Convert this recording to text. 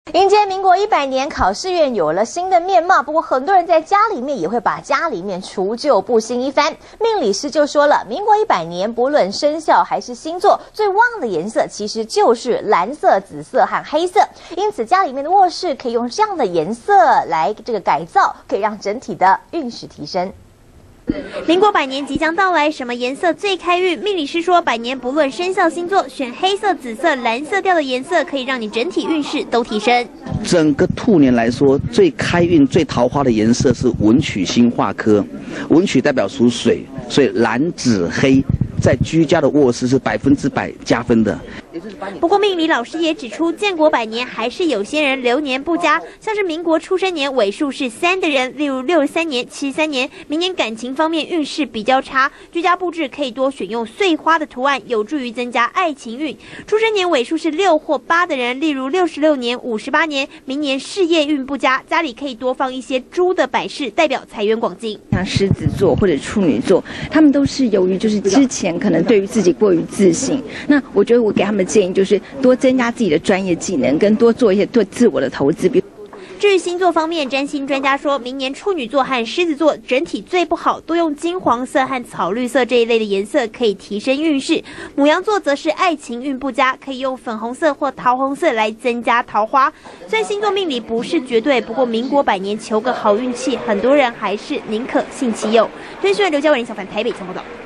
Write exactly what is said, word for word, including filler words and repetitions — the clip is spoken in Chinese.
迎接民国一百年，考试院有了新的面貌。不过，很多人在家里面也会把家里面除旧布新一番。命理师就说了，民国一百年，不论生肖还是星座，最旺的颜色其实就是蓝色、紫色和黑色。因此，家里面的卧室可以用这样的颜色来这个改造，可以让整体的运势提升。 民国百年即将到来，什么颜色最开运？命理师说，百年不论生肖星座，选黑色、紫色、蓝色调的颜色，可以让你整体运势都提升。 整个兔年来说，最开运、最桃花的颜色是文曲星化科，文曲代表属水，所以蓝、紫、黑在居家的卧室是百分之百加分的。 不过，命理老师也指出，建国百年还是有些人流年不佳，像是民国出生年尾数是三的人，例如六十三年、七三年，明年感情方面运势比较差。居家布置可以多选用碎花的图案，有助于增加爱情运。出生年尾数是六或八的人，例如六十六年、五十八年，明年事业运不佳，家里可以多放一些猪的摆饰，代表财源广进。 像狮子座或者处女座，他们都是由于就是之前可能对于自己过于自信，那我觉得我给他们建议就是多增加自己的专业技能，跟多做一些对自我的投资。 至于星座方面，占星专家说，明年处女座和狮子座整体最不好，多用金黄色和草绿色这一类的颜色可以提升运势。牡羊座则是爱情运不佳，可以用粉红色或桃红色来增加桃花。虽然星座命理不是绝对，不过民国百年求个好运气，很多人还是宁可信其有。推讯刘嘉伟、林小凡台北报道。